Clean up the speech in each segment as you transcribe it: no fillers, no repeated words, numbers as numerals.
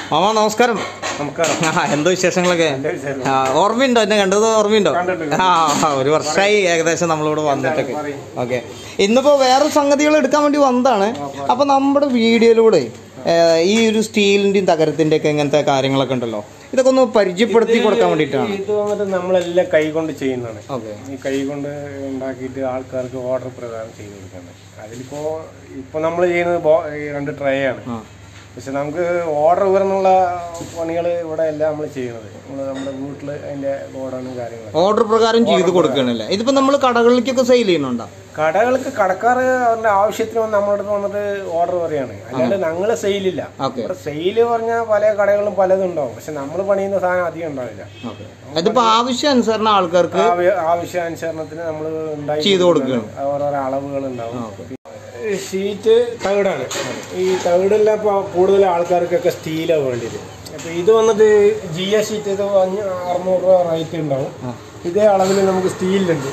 Mama നമസ്കാരം. എന്തോ വിശേഷങ്ങളൊക്കെ? ഓർമ്മയുണ്ടോ? എന്നെ കണ്ടത് ഓർമ്മയുണ്ടോ? ഒരു വർഷമായി ഏകദേശം നമ്മളിവിടെ വന്നിട്ടൊക്കെ. ഓക്കെ, ഇന്നിപ്പോ വേറെ സംഗതികൾ എടുക്കാൻ വേണ്ടി വന്നതാണ്. അപ്പൊ നമ്മുടെ വീഡിയോയിലൂടെ ഈ ഒരു സ്റ്റീലിന്റെയും തകരത്തിന്റെ ഒക്കെ ഇങ്ങനത്തെ കാര്യങ്ങളൊക്കെ ഉണ്ടല്ലോ, ഇതൊക്കെ ഒന്ന് പരിചയപ്പെടുത്തി കൊടുക്കാൻ വേണ്ടിയിട്ടാണ്. ഇത് വന്നിട്ട് നമ്മളെല്ലാം കൈ കൊണ്ട് ചെയ്യുന്നതാണ്. ഈ കൈ കൊണ്ട് ഉണ്ടാക്കിയിട്ട് ആൾക്കാർക്ക് ഓർഡർ പ്രകാരം ചെയ്ത് കൊടുക്കുന്നത്. ഇപ്പൊ നമ്മൾ ചെയ്യുന്നത് 2 ട്രേ ആണ്. പക്ഷെ നമുക്ക് ഓർഡർ വരുന്നുള്ള പണികൾ ഇവിടെ എല്ലാം നമ്മൾ ചെയ്യുന്നത്. നമ്മുടെ വീട്ടിൽ അതിന്റെ ഓർഡറും കാര്യങ്ങളും ഓർഡർ പ്രകാരം ചെയ്ത് കൊടുക്കണല്ലേ. ഇതിപ്പോ നമ്മൾ കടകളിലേക്കൊക്കെ സെയിൽ ചെയ്യുന്നുണ്ടോ? കടകൾക്ക് കടക്കാർ അവരുടെ ആവശ്യത്തിന് വന്ന് നമ്മുടെ അടുത്ത് വന്നിട്ട് ഓർഡർ പറയാണ്. അല്ലാണ്ട് ഞങ്ങള് സെയിലില്ല. ഇവിടെ സെയില് പറഞ്ഞാൽ പല കടകളിലും പലതും ഉണ്ടാവും. പക്ഷെ നമ്മൾ പണിയുന്ന സാധനം അധികം ഉണ്ടാവില്ല. അതിപ്പോ ആവശ്യാനുസരണം ആൾക്കാർക്ക് ആവശ്യാനുസരണത്തിന് നമ്മൾ ചെയ്ത് കൊടുക്കണം. ഓരോരോ അളവുകൾ ഉണ്ടാവും. ഷീറ്റ് തകിടാണ്. ഈ തകിടെല്ലാം ഇപ്പോൾ കൂടുതൽ ആൾക്കാർക്കൊക്കെ സ്റ്റീലാണ് വേണ്ടിയത്. അപ്പോൾ ഇത് വന്നിട്ട് GA ഷീറ്റ് ഇത് 600 രൂപ റേറ്റ് ഉണ്ടാവും. ഇതേ അളവിൽ നമുക്ക് സ്റ്റീലുണ്ട്.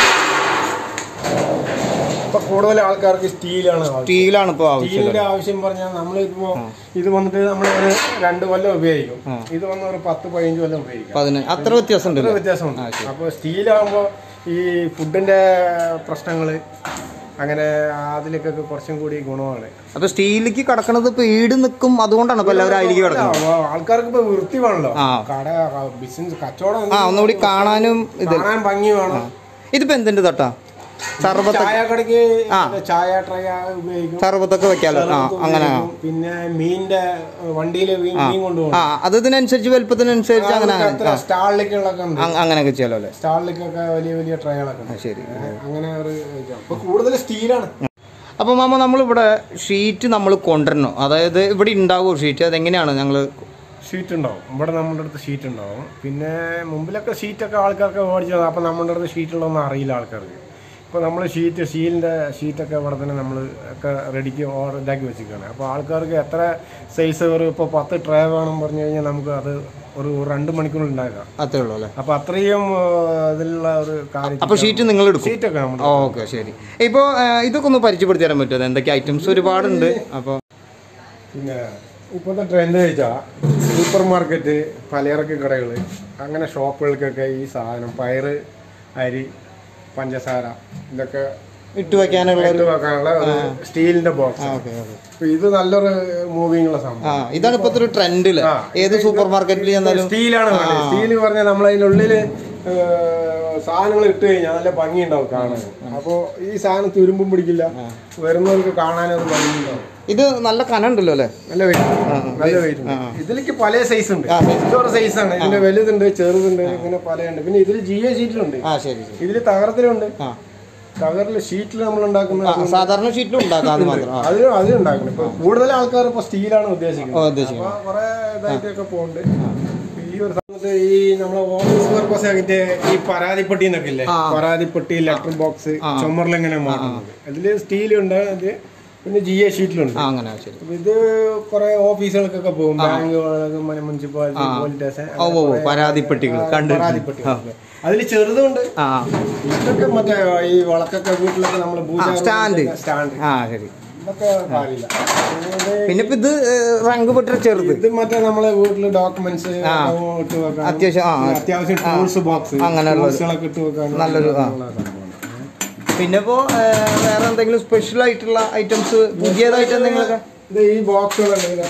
ഇപ്പൊ കൂടുതൽ ആൾക്കാർക്ക് സ്റ്റീലാണ് സ്റ്റീലിന്റെ ആവശ്യം പറഞ്ഞാൽ നമ്മളിപ്പോ ഇത് വന്നിട്ട് നമ്മൾ ഒരു 2 കൊല്ലം ഉപയോഗിക്കും. ഇത് വന്ന് ഒരു 10-15 കൊല്ലം ഉപയോഗിക്കും. അത്ര വ്യത്യാസമുണ്ട്. അപ്പോൾ സ്റ്റീലാകുമ്പോ ഈ ഫുഡിന്റെ പ്രശ്നങ്ങള് അങ്ങനെ അതിലേക്കൊക്കെ കുറച്ചും കൂടി ഗുണമാണ്. അപ്പൊ സ്റ്റീലിലേക്ക് കടക്കണത് ഇപ്പൊ ഈട് നിൽക്കും. അതുകൊണ്ടാണ് ഇപ്പൊ എല്ലാവരും അതിലേക്ക് കിടക്കുന്നത്. ആൾക്കാർക്ക് ഇപ്പൊ വൃത്തി വേണല്ലോ, കട ബിസിനസ് കച്ചവടം ഒന്നുകൂടി കാണാനും ഭംഗി വേണം. ഇതിപ്പോ എന്തിന്റെ തട്ടാ? ചായക്കടക്ക് ചായ ട്രൈ ഉപയോഗിക്കും. സർബത്തൊക്കെ വെക്കാലോ. അങ്ങനെ പിന്നെ മീനിന്റെ വണ്ടിയില് മീൻ കൊണ്ടുപോകും. അത് ഇതിനനുസരിച്ച് വലുപ്പത്തിനനുസരിച്ച് അങ്ങനെയൊക്കെ ചെയ്യാലോ അല്ലെ. സ്റ്റാളിലേക്കൊക്കെ വലിയ വലിയ ട്രൈകളൊക്കെ. ശരി, അങ്ങനെ കൂടുതൽ സ്റ്റീലാണ്. അപ്പൊ മാമ നമ്മളിവിടെ ഷീറ്റ് നമ്മൾ കൊണ്ടുവരണോ? അതായത് ഇവിടെ ഉണ്ടാവുമോ ഷീറ്റ്? അതെങ്ങനെയാണ്? ഞങ്ങള് ഷീറ്റ് ഉണ്ടാവും ഇവിടെ, നമ്മുടെ അടുത്ത് ഷീറ്റ് ഉണ്ടാവും. പിന്നെ മുമ്പിലൊക്കെ ഷീറ്റൊക്കെ ആൾക്കാർക്ക് മേടിച്ചത്. അപ്പൊ നമ്മുടെ അടുത്ത് ഷീറ്റുള്ളതൊന്നും അറിയില്ല ആൾക്കാർക്ക്. ഇപ്പോൾ നമ്മൾ സ്റ്റീലിൻ്റെ ഷീറ്റൊക്കെ ഇവിടെ തന്നെ നമ്മൾ ഒക്കെ റെഡിക്ക് ഓർഡർ ഇതാക്കി വെച്ചിരിക്കുകയാണ്. അപ്പോൾ ആൾക്കാർക്ക് എത്ര സൈസ് ഇപ്പോൾ 10 ട്രേ വേണം പറഞ്ഞു കഴിഞ്ഞാൽ നമുക്ക് അത് ഒരു 2 മണിക്കൂറിൽ ഉണ്ടാക്കാം. അത്രേ ഉള്ളൂ അല്ലേ? അപ്പോൾ അത്രയും ഇതിലുള്ള ഒരു കാര്യം. അപ്പോൾ ഷീറ്റ് നിങ്ങൾ എടുക്കും? ഷീറ്റൊക്കെ നമ്മൾ. ഓക്കെ, ശരി. ഇപ്പോൾ ഇതൊക്കെ ഒന്ന് പരിചയപ്പെടുത്തി തരാൻ പറ്റുമോ? എന്തൊക്കെ ഐറ്റംസ് ഒരുപാടുണ്ട്. അപ്പോൾ പിന്നെ ഇപ്പോഴത്തെ ട്രെൻഡ് വെച്ചാൽ സൂപ്പർ മാർക്കറ്റ്, പലചരക്ക് കടകൾ, അങ്ങനെ ഷോപ്പുകൾക്കൊക്കെ ഈ സാധനം പയറ്, അരി, പഞ്ചസാര ഇതൊക്കെ ഇട്ട് വെക്കാനുള്ള ഒരു സ്റ്റീലിന്റെ ബോക്സ്. ഇത് നല്ലൊരു മൂവിംഗ് ഉള്ള സംഭവം. ഇതാണ് ഇപ്പോഴത്തെ ഒരു ട്രെൻഡില്. ഏത് സൂപ്പർ മാർക്കറ്റിൽ ചെന്നാലും സ്റ്റീലാണ്. സ്റ്റീല് പറഞ്ഞാൽ നമ്മളതിനുള്ളില് സാധനങ്ങൾ ഇട്ട് കഴിഞ്ഞാൽ നല്ല ഭംഗി ഉണ്ടാവും കാണാൻ. അപ്പോ ഈ സാധനം തുരുമ്പും പിടിക്കില്ല, വരുന്നവർക്ക് കാണാനൊരു ഭംഗി ഉണ്ടാവും. ഇത് നല്ല കനുണ്ടല്ലോ അല്ലേ? നല്ല വെയിറ്റ്. ഇതിലേക്ക് പല സൈസ് ഉണ്ട്. ഓരോ സൈസാണ്. ഇതിന്റെ വലുതുണ്ട്, ചെറുതുണ്ട്, ഇങ്ങനെ പലയുണ്ട്. പിന്നെ ഇതിൽ GA ഷീറ്റിലുണ്ട്, ഇതില് തകരത്തിലുണ്ട്. തകറില് ഷീറ്റിൽ നമ്മൾ ഉണ്ടാക്കുന്ന സാധാരണ ഷീറ്റിലും ഉണ്ടാക്കാം. അതിലുണ്ടാക്കുന്നത് ഇപ്പൊ കൂടുതൽ ആൾക്കാർ ഇപ്പൊ സ്റ്റീലാണ് ഉദ്ദേശിക്കുന്നത്. കുറെ ഇതായിട്ടൊക്കെ പോകുന്നുണ്ട്. ഈ ഒരു സമയത്ത് ഈ നമ്മളെ ഓഫീസ് പർപ്പസ് ആയിട്ട് ഈ പരാതിപ്പെട്ടി എന്നൊക്കെ ഇല്ലേ, പരാതിപ്പെട്ടി, ലെറ്റർ ബോക്സ്, ചുമറിലിങ്ങനെ മാറ്റുന്നത്. അതില് സ്റ്റീലുണ്ട്. അത് പിന്നെ GA ഷീറ്റിലുണ്ട്. ഇത് കുറെ ഓഫീസുകൾക്കൊക്കെ പോകും. ബാങ്ക്, മുനിസിപ്പാലിറ്റി, പോലീസ് സ്റ്റേഷൻ, പരാതിപ്പെട്ടികൾ. അതിൽ ചെറുതുണ്ട്. ഇതൊക്കെ മറ്റേ ഈ വളക്കൊക്കെ വീട്ടിലൊക്കെ നമ്മൾ സ്റ്റാൻഡ് ഇതൊക്കെ കാര്യമില്ല. പിന്നെ ഇത് റാങ്ക് പെട്ട ചെറുത്. ഇത് മറ്റേ നമ്മളെ വീട്ടില് ഡോക്യുമെന്റ്സ് ഇട്ട് വെക്കാൻ, അത്യാവശ്യം ടൂൾസ് ബോക്സ്, അങ്ങനെയുള്ളതൊക്കെ ഇട്ട് വെക്കാൻ നല്ലൊരു. പിന്നെ ഇപ്പോ വേറെ എന്തെങ്കിലും സ്പെഷ്യൽ ആയിട്ടുള്ള ഐറ്റംസ് പുതിയതായിട്ട് എന്തെങ്കിലുമൊക്കെ? ഈ ബോക്സുകളുണ്ട്.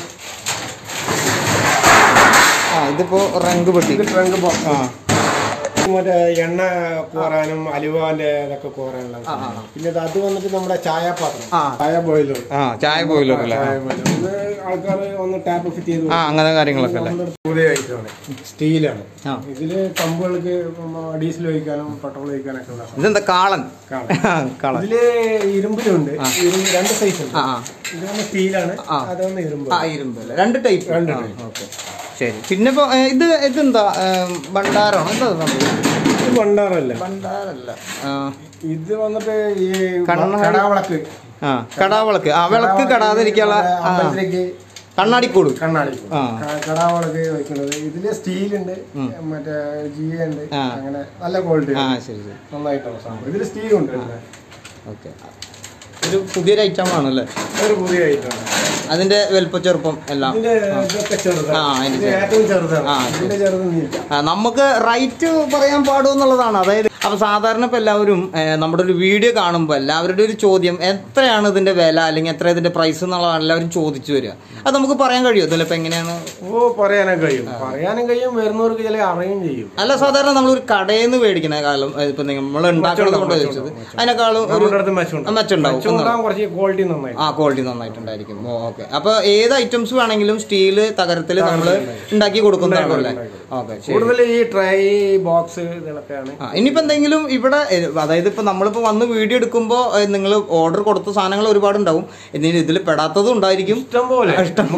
ഇതിപ്പോ റങ്ക് പെട്ടി, ട്രങ്ക് ബോക്സ്. മറ്റേ എണ്ണ കോരാനും അലുവാന്റെ ഇതൊക്കെ കോരാനുള്ള. പിന്നെ അത് വന്നിട്ട് നമ്മുടെ ചായപാത്രം, ചായ ബോയിലർ ആൾക്കാർ ഒന്ന് ടാപ്പ് ഫിറ്റ് ചെയ്ത് അങ്ങനെ കാര്യങ്ങളൊക്കെ പുതിയ ഐറ്റമാണ്. സ്റ്റീലാണ്. ഇതില് പമ്പുകൾക്ക് ഡീസൽ ഒഴിക്കാനും പെട്രോൾ ഒഴിക്കാനൊക്കെ ഉള്ള. ഇതെന്താ കാളൻ? ഇതില് ഇരുമ്പിലുണ്ട്. 2 സൈസ് ഉണ്ട്. ഇതൊന്ന് സ്റ്റീലാണ്, അതൊന്ന് ഇരുമ്പ്. രണ്ട് ടൈപ്പ്. ശരി. പിന്നെ ഇപ്പൊ ഇതെന്താ ഭണ്ഡാരമാണോ? എന്താ ഭണ്ഡാരല്ല. ഇത് വന്നിട്ട് ഈ കടാവിളക്ക്. കടാവിളക്ക്. വിളക്ക് കടാതിരിക്കാനുള്ള കണ്ണാടിക്കൂട്. കടാവിളക്ക് വെക്കുന്നത്. ഇതില് സ്റ്റീലുണ്ട്, മറ്റേ GA ഉണ്ട്. അങ്ങനെ നല്ല ക്വാളിറ്റി, നന്നായിട്ടുള്ള സാധനം. ഇതില് സ്റ്റീലുണ്ട്. ഒരു പുതിയൊരു ഐറ്റം ആണല്ലേ? ഒരു പുതിയ ഐറ്റം. അതിന്റെ വലുപ്പച്ചെറുപ്പം എല്ലാം നമുക്ക് റൈറ്റ് പറയാൻ പാടുമെന്നുള്ളതാണ്. അതായത് അപ്പൊ സാധാരണ ഇപ്പൊ എല്ലാവരും നമ്മുടെ ഒരു വീഡിയോ കാണുമ്പോൾ എല്ലാവരുടെ ഒരു ചോദ്യം എത്രയാണ് ഇതിന്റെ വില അല്ലെങ്കിൽ എത്ര ഇതിന്റെ പ്രൈസ് എന്നുള്ളതാണ് എല്ലാവരും ചോദിച്ചു വരിക. അത് നമുക്ക് പറയാൻ കഴിയുമോ? ഇപ്പൊ എങ്ങനെയാണ്? പറയാനും കഴിയും വരുന്നവർക്ക് ചില അറിയുകയും ചെയ്യും. അല്ല, സാധാരണ നമ്മളൊരു കടയിൽ നിന്ന് മേടിക്കുന്ന കാലം ഇപ്പൊ നമ്മൾ ഉണ്ടാക്കുന്നത് കൊണ്ട് ചോദിച്ചത് അതിനേക്കാളും ഒരു മെച്ചുണ്ടാവും. ക്വാളിറ്റി നന്നായിട്ടുണ്ടായിരിക്കും. ഓക്കെ. അപ്പൊ ഏത് ഐറ്റംസ് വേണമെങ്കിലും സ്റ്റീല് തകരത്തില് നമ്മൾ ഉണ്ടാക്കി കൊടുക്കുന്നതാണല്ലേ? ഓക്കെ. കൂടുതൽ ഈ ട്രൈ ബോക്സ് ഇതൊക്കെയാണ്. ഇനിയിപ്പോ എന്തെങ്കിലും ഇവിടെ, അതായത് ഇപ്പൊ നമ്മളിപ്പോ വന്ന് വീഡിയോ എടുക്കുമ്പോ നിങ്ങൾ ഓർഡർ കൊടുത്ത സാധനങ്ങൾ ഒരുപാട് ഉണ്ടാവും. എന്തെങ്കിലും ഇതിൽ പെടാത്തതും ഉണ്ടായിരിക്കും. ഇഷ്ടംപോലെ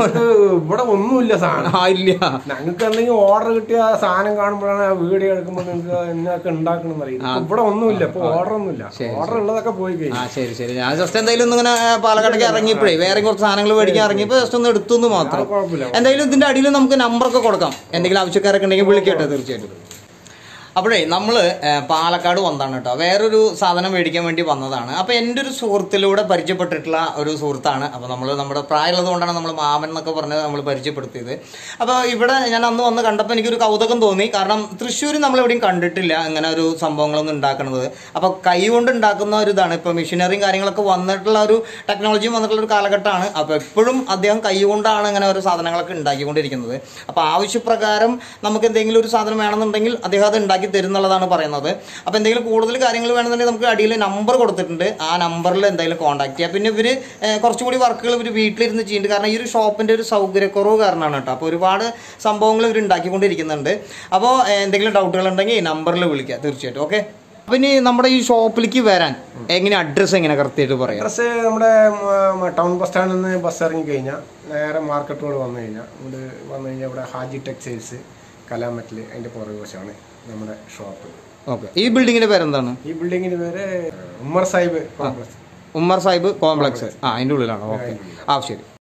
ഇവിടെ ഒന്നുമില്ല സാധനം. ഇല്ല, ഞങ്ങൾക്ക് എന്തെങ്കിലും ഓർഡർ കിട്ടിയ സാധനം കാണുമ്പോഴാണ് വീഡിയോ എടുക്കുമ്പോൾ നിങ്ങൾക്ക് എന്നൊക്കെ ഉണ്ടാക്കണം അറിയാം. ഇവിടെ ഒന്നുമില്ല, ഇപ്പൊ ഓർഡർ ഒന്നുമില്ല. ഓർഡർ ഉള്ളതൊക്കെ പോയി കഴിഞ്ഞു. ശരി ശരി. ഞാൻ ജസ്റ്റ് എന്തായാലും ഇങ്ങനെ പാലക്കാടേക്ക് ഇറങ്ങിയപ്പോഴേ വേറെ കുറച്ച് സാധനങ്ങൾ മേടിക്കാൻ ഇറങ്ങിയപ്പോൾ ജസ്റ്റ് ഒന്ന് എടുത്തു മാത്രം. എന്തായാലും ഇതിന്റെ അടിയിൽ നമുക്ക് നമ്പറൊക്കെ കൊടുക്കാം. എന്തെങ്കിലും ആവശ്യക്കാരൊക്കെ ഉണ്ടെങ്കിൽ വിളിക്കട്ടെ തീർച്ചയായിട്ടും. അപ്പോഴേ നമ്മൾ പാലക്കാട് വന്നതാണ് കേട്ടോ. വേറൊരു സാധനം മേടിക്കാൻ വേണ്ടി വന്നതാണ്. അപ്പോൾ എൻ്റെ ഒരു സുഹൃത്തിലൂടെ പരിചയപ്പെട്ടിട്ടുള്ള ഒരു സുഹൃത്താണ്. അപ്പോൾ നമ്മൾ നമ്മുടെ പ്രായമുള്ളത് കൊണ്ടാണ് നമ്മൾ മാമൻ എന്നൊക്കെ പറഞ്ഞത് നമ്മൾ പരിചയപ്പെടുത്തിയത്. അപ്പോൾ ഇവിടെ ഞാൻ അന്ന് വന്ന് കണ്ടപ്പോൾ എനിക്കൊരു കൗതുകം തോന്നി. കാരണം തൃശ്ശൂർ നമ്മളെവിടെയും കണ്ടിട്ടില്ല ഇങ്ങനെ ഒരു സംഭവങ്ങളൊന്നും ഉണ്ടാക്കുന്നത്. അപ്പോൾ കൈ കൊണ്ട് ഉണ്ടാക്കുന്ന ഒരു ഇതാണ്. ഇപ്പോൾ മെഷീനറിയും കാര്യങ്ങളൊക്കെ വന്നിട്ടുള്ള ഒരു ടെക്നോളജിയും വന്നിട്ടുള്ള ഒരു കാലഘട്ടമാണ്. അപ്പോൾ എപ്പോഴും അദ്ദേഹം കൈ കൊണ്ടാണ് ഇങ്ങനെ ഓരോ സാധനങ്ങളൊക്കെ ഉണ്ടാക്കിക്കൊണ്ടിരിക്കുന്നത്. അപ്പോൾ ആവശ്യപ്രകാരം നമുക്ക് എന്തെങ്കിലും ഒരു സാധനം വേണമെന്നുണ്ടെങ്കിൽ അദ്ദേഹം അത് ഉണ്ടാക്കി തരുന്നുള്ളതാണ് പറയുന്നത്. അപ്പോൾ എന്തെങ്കിലും കൂടുതൽ കാര്യങ്ങൾ വേണമെന്നുണ്ടെങ്കിൽ നമുക്ക് അടിയിൽ നമ്പർ കൊടുത്തിട്ടുണ്ട്. ആ നമ്പറിൽ എന്തെങ്കിലും കോൺടാക്ട് ചെയ്യുക. പിന്നെ ഇവർ കുറച്ചുകൂടി വർക്കുകൾ ഇവർ വീട്ടിലിരുന്ന് ചെയ്യുന്നുണ്ട്. കാരണം ഈ ഒരു ഷോപ്പിൻ്റെ ഒരു സൗകര്യക്കുറവ് കാരണമാണ് കേട്ടോ. അപ്പോൾ ഒരുപാട് സംഭവങ്ങൾ ഇവർ ഉണ്ടാക്കിക്കൊണ്ടിരിക്കുന്നുണ്ട്. അപ്പോൾ എന്തെങ്കിലും ഡൗട്ടുകൾ ഉണ്ടെങ്കിൽ നമ്പറിൽ വിളിക്കുക തീർച്ചയായിട്ടും. ഓക്കെ. അപ്പം ഇനി നമ്മുടെ ഈ ഷോപ്പിലേക്ക് വരാൻ എങ്ങനെ അഡ്രസ്സ് എങ്ങനെ കറക്റ്റായിട്ട് പറയാം? അഡ്രസ്സ് നമ്മുടെ ടൗൺ ബസ് സ്റ്റാൻഡിൽ നിന്ന് ബസ് ഇറങ്ങി കഴിഞ്ഞാൽ നേരെ മാർക്കറ്റ് റോഡ് വന്നു കഴിഞ്ഞാൽ ഇവിടെ ഹാജി ടെക്സ്റ്റൈൽസ് കലാമറ്റിൽ അതിൻ്റെ പുറകു വശമാണ് നമ്മുടെ ഷോപ്പ്. ഓക്കെ. ഈ ബിൽഡിങ്ങിന്റെ പേരെന്താണ്? ഈ ബിൽഡിങ്ങിന്റെ പേര് ഉമ്മർ സാഹിബ് കോംപ്ലക്സ്. ഉമ്മർ സാഹിബ് കോംപ്ലക്സ്. അതിൻ്റെ ഉള്ളിലാണ്. ഓക്കെ. ശരി.